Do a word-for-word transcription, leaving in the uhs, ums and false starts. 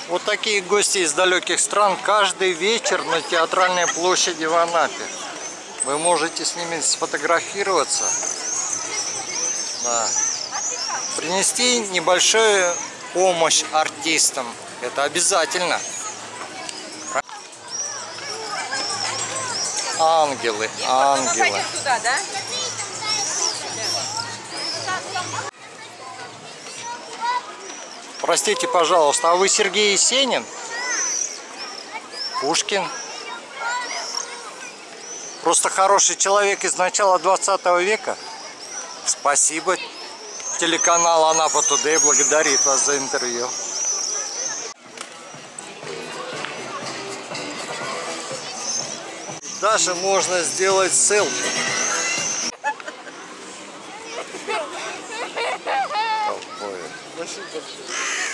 Вот такие гости из далеких стран каждый вечер на Театральной площади в Анапе. Вы можете с ними сфотографироваться. Да. Принести небольшую помощь артистам. Это обязательно. Ангелы, ангелы. Пойдем туда, да? Простите, пожалуйста, а вы Сергей Есенин? Пушкин? Просто хороший человек из начала двадцатого века? Спасибо. Телеканал Анапа Тудэй благодарит вас за интервью. Даже можно сделать селфи. Спасибо большое.